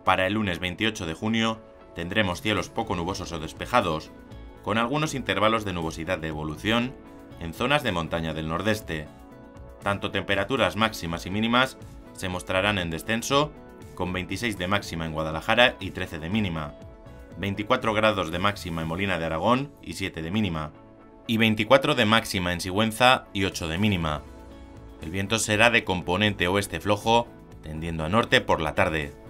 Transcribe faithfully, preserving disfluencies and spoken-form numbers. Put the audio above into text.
Para el lunes veintiocho de junio tendremos cielos poco nubosos o despejados, con algunos intervalos de nubosidad de evolución en zonas de montaña del nordeste. Tanto temperaturas máximas y mínimas se mostrarán en descenso, con veintiséis de máxima en Guadalajara y trece de mínima, veinticuatro grados de máxima en Molina de Aragón y siete de mínima, y veinticuatro de máxima en Sigüenza y ocho de mínima. El viento será de componente oeste flojo, tendiendo a norte por la tarde.